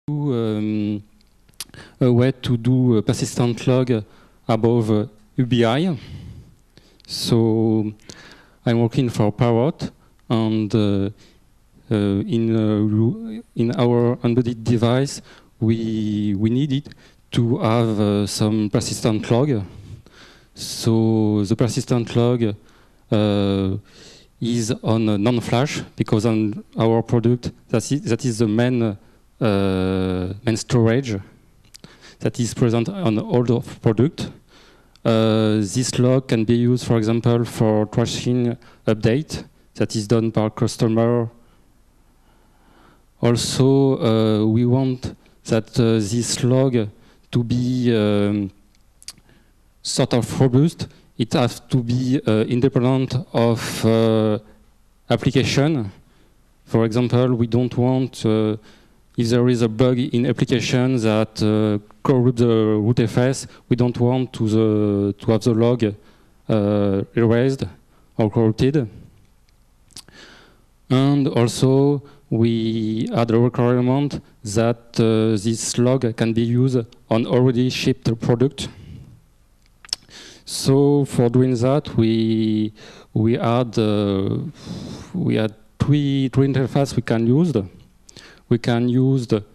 A way to do a persistent log above UBI. So I'm working for Parrot, and in our embedded device, we needed to have some persistent log. So the persistent log is on non-flash, because on our product that is the main storage that is present on all the product. This log can be used, for example, for tracing update that is done by customer. Also, we want that this log to be sort of robust. It has to be independent of application. For example, we don't want if there is a bug in application that corrupt the rootfs, we don't want to have the log erased or corrupted. And also, we add a requirement that this log can be used on already shipped product. So for doing that, we had three interfaces we can use. We can use the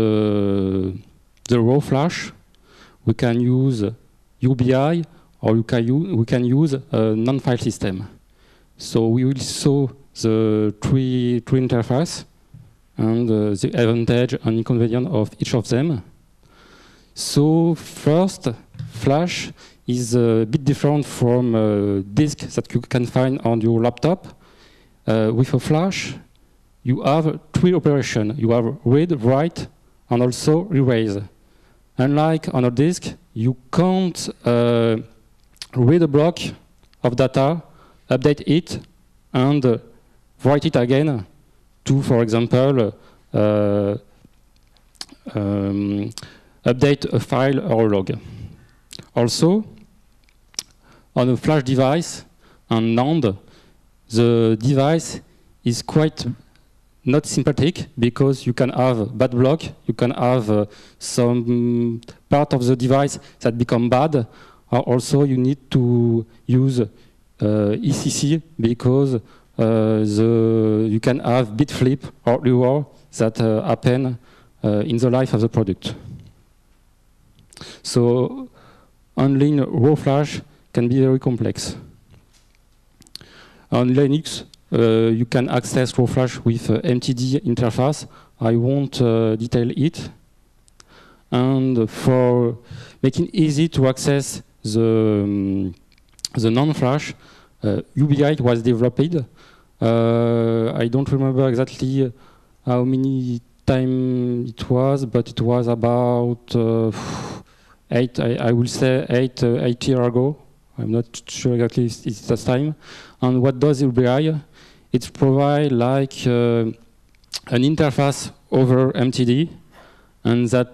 raw flash, we can use UBI, or we can use a non-file system. So we will show the three interfaces and the advantage and inconvenience of each of them. So first, flash is a bit different from a disk that you can find on your laptop. With a flash, you have three operations. You have read, write, and also erase. Unlike on a disk, you can't read a block of data, update it, and write it again to, for example, update a file or a log. Also, on a flash device and NAND, the device is quite not sympathetic, because you can have bad block, you can have some part of the device that become bad, or also you need to use ECC, because you can have bit flip or error that happen in the life of the product. So handling raw flash can be very complex. On Linux, you can access raw flash with MTD interface. I won't detail it. And for making it easy to access the non-flash, UBI was developed. I don't remember exactly how many times it was, but it was about I will say 8 years ago. I'm not sure exactly it's that time. And what does UBI? It provides like an interface over MTD, and that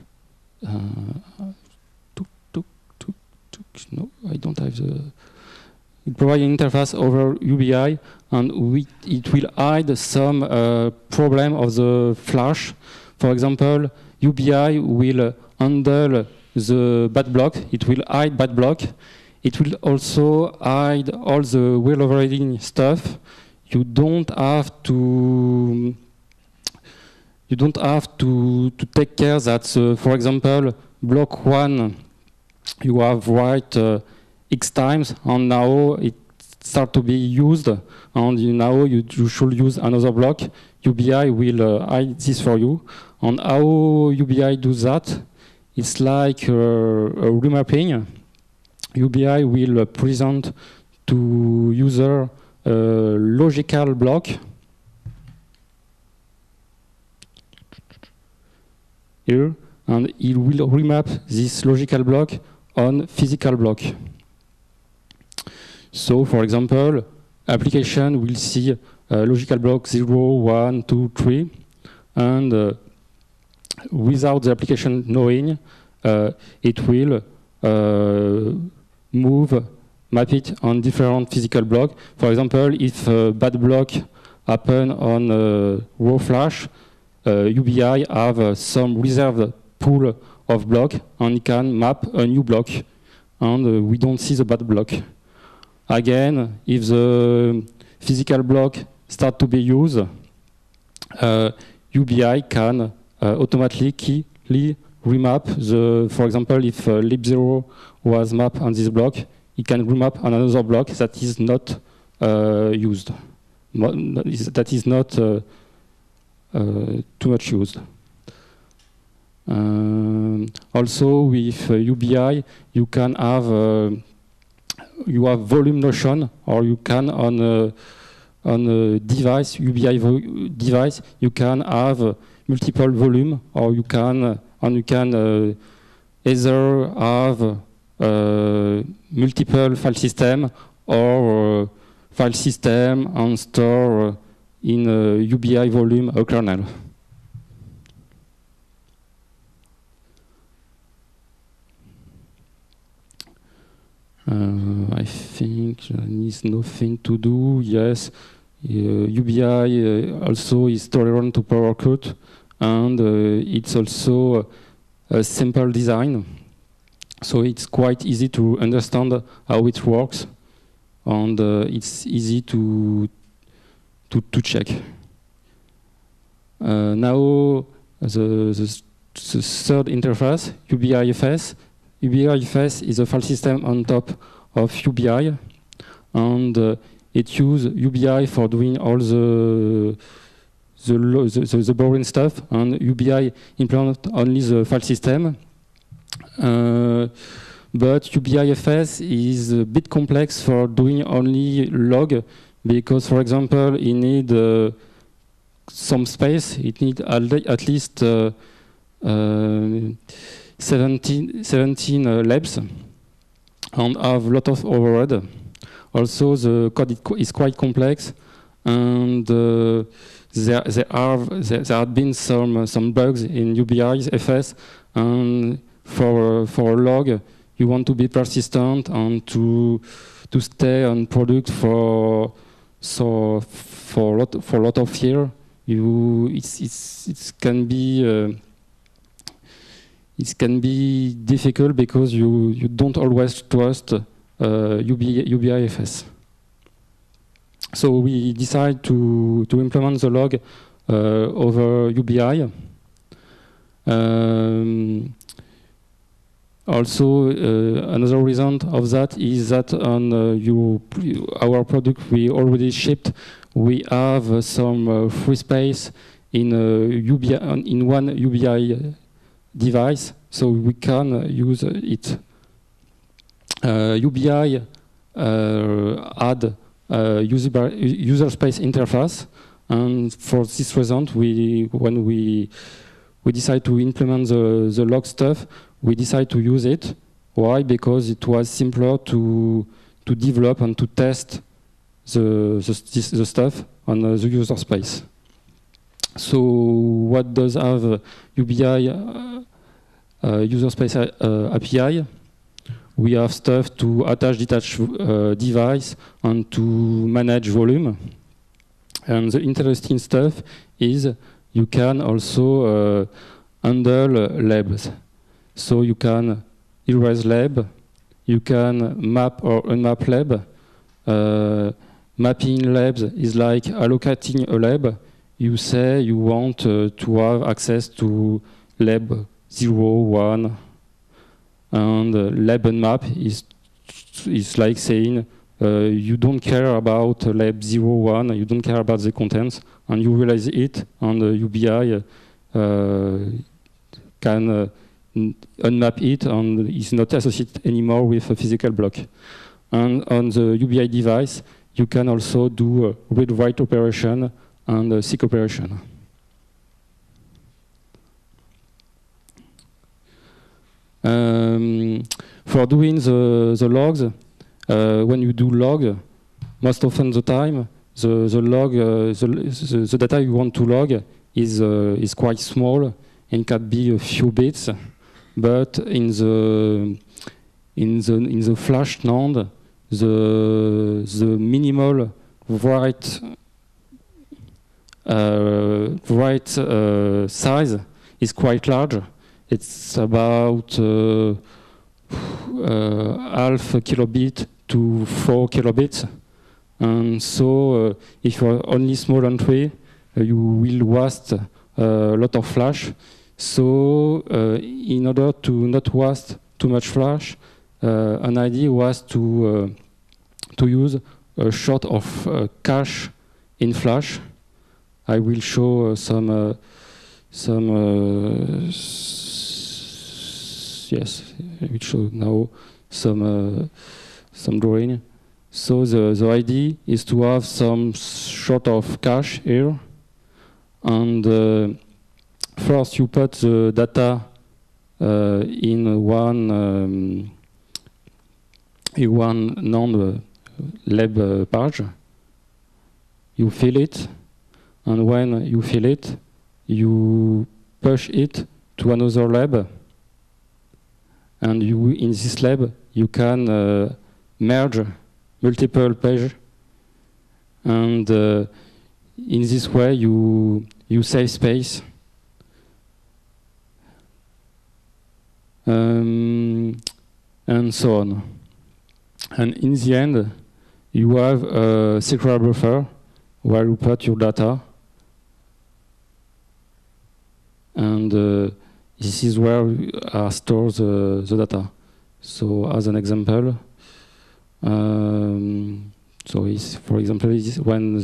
no, I don't have the. It provides an interface over UBI, and it will hide some problem of the flash. For example, UBI will handle the bad block. It will hide bad block. It will also hide all the well overriding stuff. You don't have to take care that, for example, block 1 you have write X times, and now it start to be used, and now you should use another block. UBI will hide this for you. And how UBI does that? It's like a remapping. UBI will present to user a logical block here, and it will remap this logical block on physical block. So, for example, application will see logical block 0, 1, 2, 3, and without the application knowing, it will map it on different physical blocks. For example, if a bad block happen on raw flash, UBI have some reserved pool of block, and it can map a new block, and we don't see the bad block. Again, if the physical block start to be used, UBI can automatically remap the, for example, if lib0 was mapped on this block, it can remap on another block that is not used, that is not too much used. Also, with UBI, you can have volume notion, or you can on a device, UBI device, you can have multiple volume, or you can either have multiple file system, or file system and store in a UBI volume a kernel. I think there is nothing to do. Yes, UBI also is tolerant to power cut, and it's also a simple design. So it's quite easy to understand how it works, and it's easy to check. Now the third interface, UBIFS. UBIFS is a file system on top of UBI, and it uses UBI for doing all the boring stuff, and UBI implements only the file system. But UBIFS is a bit complex for doing only log, because, for example, it needs some space. It needs at least 17 labs, and have a lot of overhead. Also, the code is quite complex, and there have been some bugs in UBIFS, and for a log, you want to be persistent and to stay on product for a lot of years. It can be difficult because you don't always trust UBIFS. So we decide to implement the log over UBI. Also, another reason of that is that on our product we already shipped, we have some free space in one UBI device, so we can use it. UBI add user space interface, and for this reason, when we decide to implement the log stuff, we decide to use it. Why? Because it was simpler to develop and to test the stuff on the user space. So what does have UBI user space API? We have stuff to attach detach device and to manage volume. And the interesting stuff is you can also handle labs. So you can erase lab, you can map or unmap lab. Mapping labs is like allocating a lab. You say you want to have access to lab 0, 1, and lab unmap is like saying you don't care about lab 0, 1, you don't care about the contents, and you realize it, and UBI can unmap it and is not associated anymore with a physical block. And on the UBI device, you can also do read-write operation and seek operation. For doing the logs, when you do log, most often the time, the data you want to log is quite small and can be a few bits. But in the flash NAND, the minimal write write size is quite large. It's about half a kilobit to 4 kilobits. And so if you are only small entry, you will waste a lot of flash. So in order to not waste too much flash, an idea was to use a sort of cache in flash. I will show yes, I will show now some drawing. So the idea is to have some sort of cache here, and first you put the data in one non-lab page. You fill it, and when you fill it, you push it to another lab, and in this lab you can merge multiple pages, and in this way you save space. And so on. And in the end, you have a secret buffer where you put your data, and this is where are stored the data. So as an example, so for example, when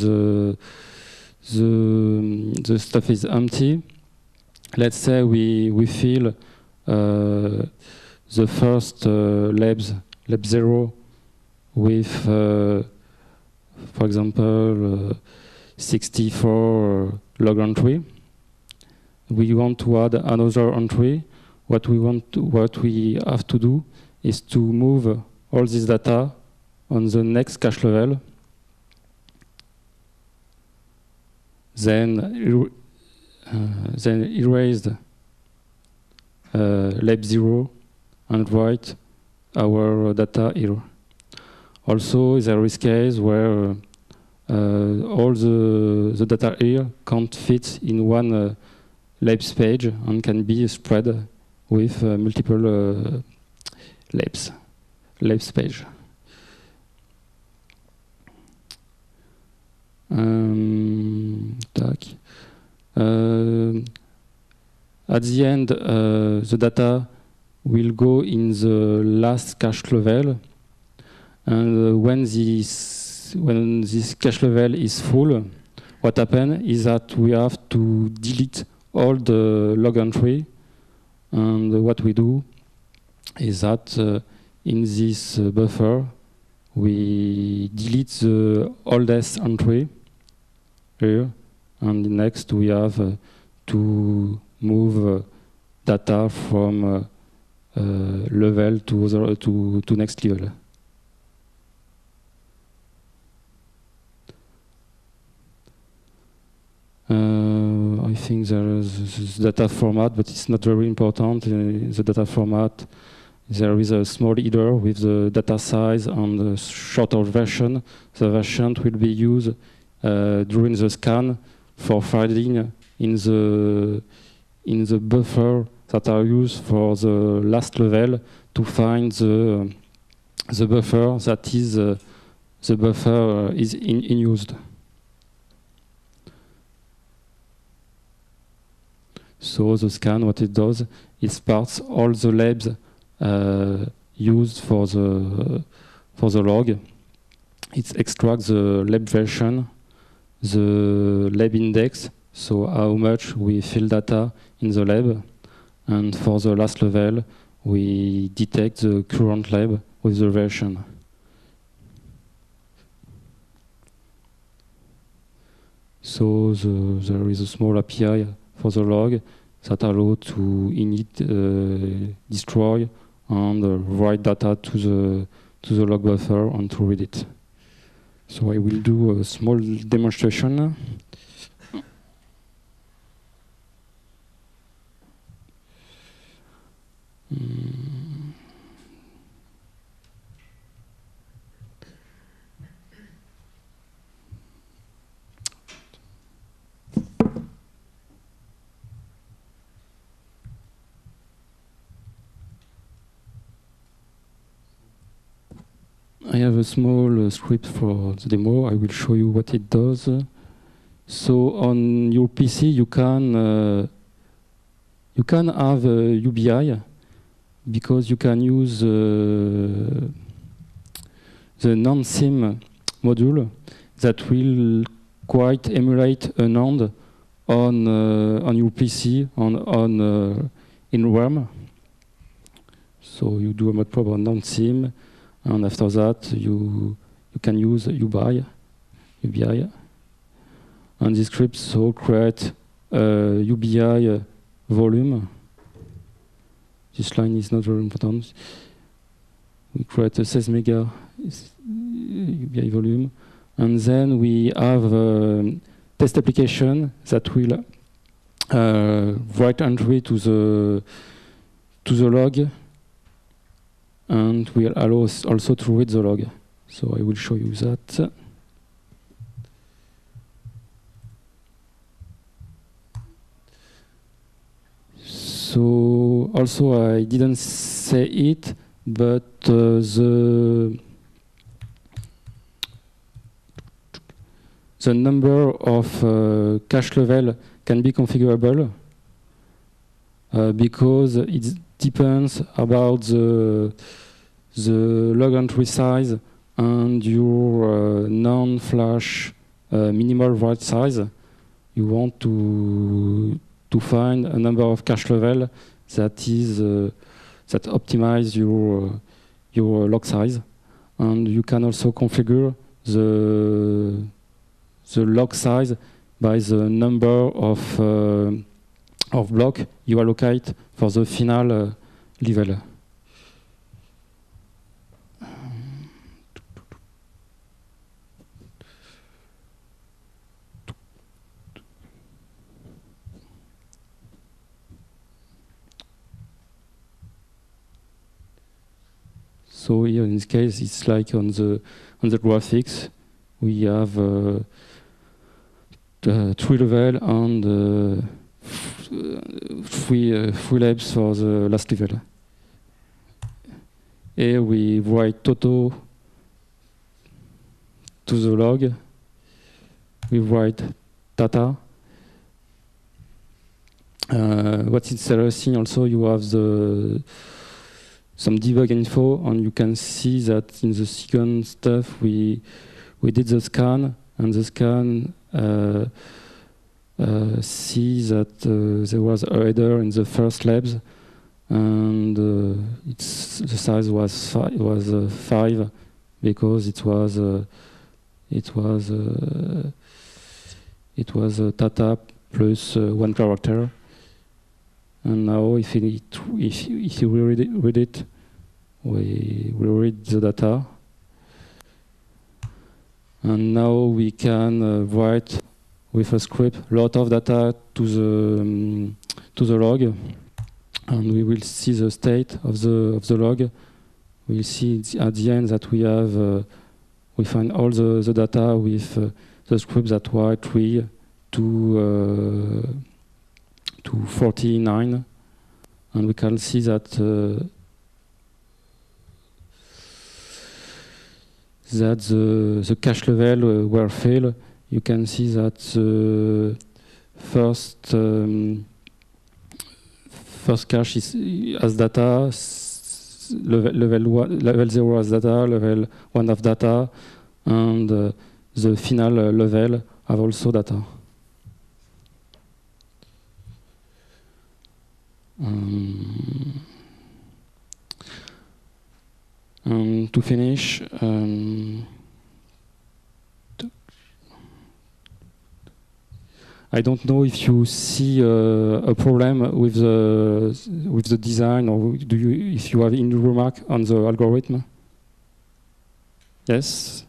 the stuff is empty, let's say we fill the first lab 0 with, for example, 64 log entry. We want to add another entry. What we have to do is to move all this data on the next cache level, then erase lab 0 and write our data here. Also, there is case where all the data here can't fit in one labs page and can be spread with multiple labs page. At the end, the data will go in the last cache level, and when this cache level is full, what happens is that we have to delete all the log entry, and what we do is that in this buffer we delete the oldest entry here, and next we have to move data from level to next level. I think there is this data format, but it's not very important. The data format, there is a small header with the data size and the shorter version. The version will be used during the scan for finding in the buffer that are used for the last level to find the buffer that is the buffer is in used. So the scan, what it does, it starts all the labs used for the log. It extracts the lab version, the lab index, so how much we fill data in the lab, and for the last level, we detect the current lab with the version. So there is a small API for the log that allows to init, destroy, and write data to the log buffer and to read it. So I will do a small demonstration. have a small script for the demo. I will show you what it does. So on your PC, you can have a UBI because you can use the non-sim module that will quite emulate a NAND on your PC in RAM. So you do a matprop on non-sim, and after that you can use UBI. And this script so create a UBI volume. This line is not very important. We create a 16 mega UBI volume, and then we have a test application that will write entry to the log, and will allow us also to read the log. So I will show you that. So also I didn't say it, but the number of cache level can be configurable because it depends about the log entry size and your non-flash minimal write size. You want to find a number of cache level that is that optimize your log size, and you can also configure the log size by the number of block you allocate for the final level. So here in this case, it's like on the graphics, we have 3 level and 3 labs for the last level. Here we write Toto to the log. We write data. What's interesting also, you have some debug info, and you can see that in the second stuff we did the scan, and the scan see that there was a header in the first labs, and the size was 5 because it was data plus 1 character. And now, if you read it, we read the data. And now we can write with a script a lot of data to the log, and we will see the state of the log. We'll see at the end that we have we find all the data with the script that write 3 to 49, and we can see that the cache level were failed. You can see that the first cache has data, level 0 has data, level 1 have data, and the final level have also data. And to finish, I don't know if you see a problem with the design, or if you have any remark on the algorithm. Yes.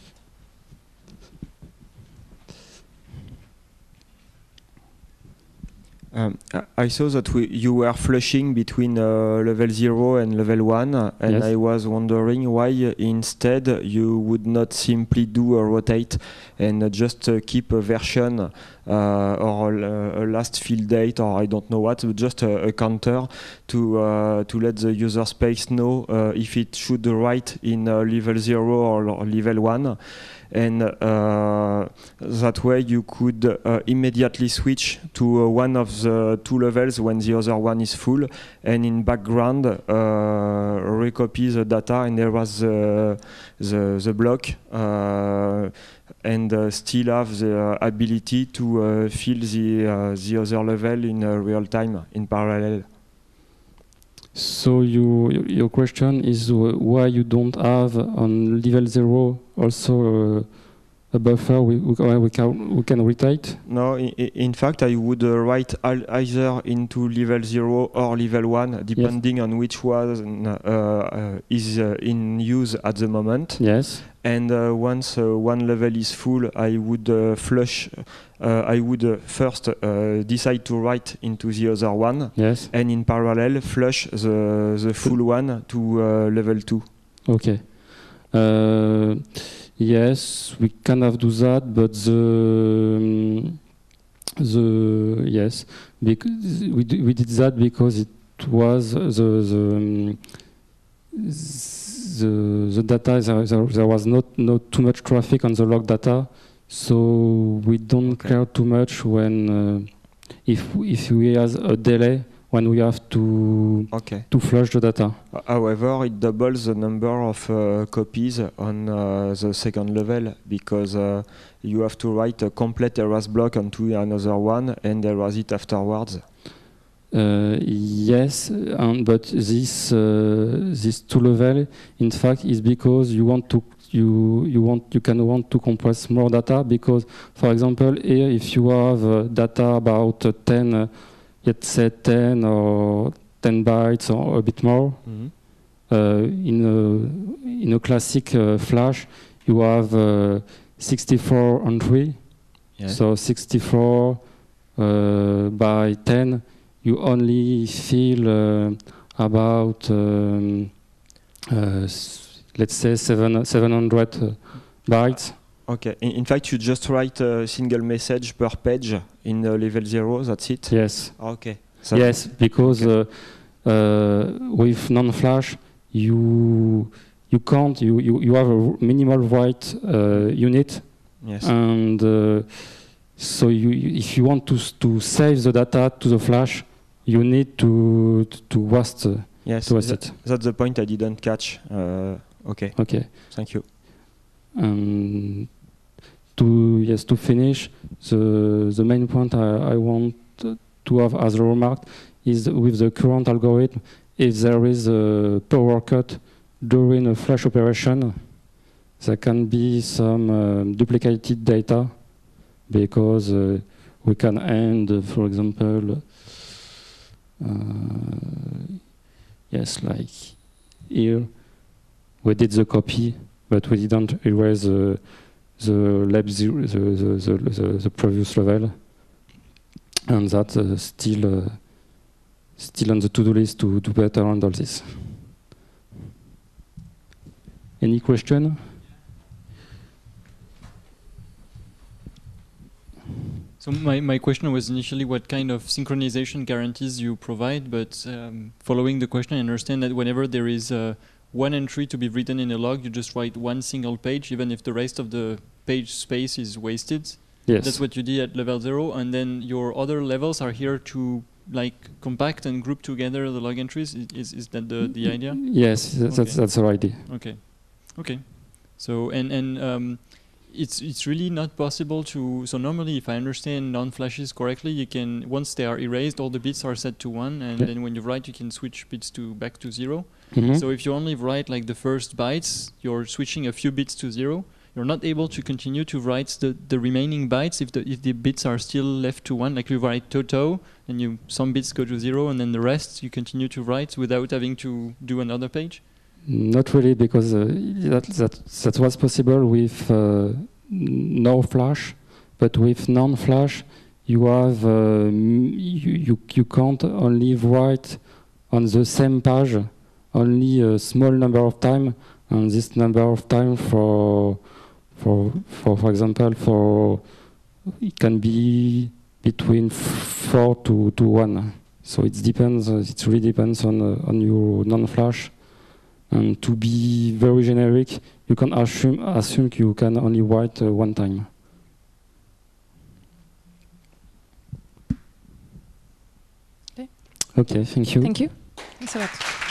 I saw that you were flushing between level 0 and level 1, and yes. I was wondering why instead you would not simply do a rotate and just keep a version or a last field date, or I don't know what, but just a counter to let the user space know if it should write in level 0 or level 1. And that way you could immediately switch to one of the two levels when the other one is full, and in background recopy the data and there was the block, and still have the ability to fill the other level in real time, in parallel. So your question is why you don't have on level 0 also a buffer we can rotate? No, in fact I would write either into level 0 or level 1 depending on which one is in use at the moment. Yes. And once one level is full, I would flush. I would first decide to write into the other one, yes, and in parallel flush the full one to level 2. Okay. Yes, we kind of do that, but yes, because we did that because it was the data, there was not too much traffic on the log data, so we don't care too much when if we have a delay when we have to flush the data. However, it doubles the number of copies on the second level, because you have to write a complete erase block onto another one and erase it afterwards. Yes, but this two level, in fact, is because you want to want to compress more data, because, for example, here if you have data about 10, let's say 10 or 10 bytes or a bit more, in a classic flash, you have 64 entry, so 64 by 10. You only feel about, let's say, 700 bytes. Okay. In fact, you just write a single message per page in level 0. That's it. Yes. Okay. Yes, because with non-flash, you can't. You have a minimal write unit. Yes. And so if you want to save the data to the flash, you need to host. Yes, to host it. That's the point I didn't catch. Okay. Okay. Thank you. To finish, the main point I want to have as a remark is with the current algorithm, if there is a power cut during a flash operation, there can be some duplicated data, because we can end, for example, yes, like here, we did the copy, but we didn't erase the previous level, and that's still on the to-do list to do better handle this. Any question? So my question was initially what kind of synchronization guarantees you provide, but following the question, I understand that whenever there is one entry to be written in a log, you just write one single page, even if the rest of the page space is wasted. Yes. That's what you did at level 0, and then your other levels are here to compact and group together the log entries. Is that the idea? Yes, that's our idea. Okay. Okay. So and it's really not possible to. So normally, if I understand non-flashes correctly, you can, once they are erased, all the bits are set to 1, and then when you write, you can switch bits back to 0. So if you only write like the first bytes, you're switching a few bits to 0. You're not able to continue to write the remaining bytes if the bits are still left to 1. Like you write Toto, and some bits go to 0, and then the rest you continue to write without having to do another page. Not really, because that was possible with no flash, but with non-flash, you have you can't only write on the same page only a small number of time, and this number of time for example for it can be between 4 to 1. So it depends. It really depends on your non-flash. And to be very generic, you can assume you can only write one time. Okay. Okay. Thank you. Thank you. Thanks a lot.